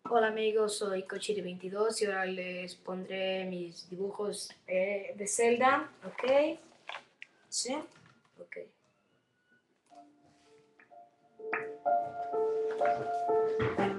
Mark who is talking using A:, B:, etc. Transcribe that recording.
A: Hola amigos, soy Cochiri22 y ahora les pondré mis dibujos de Zelda, ¿ok? ¿Sí? Ok.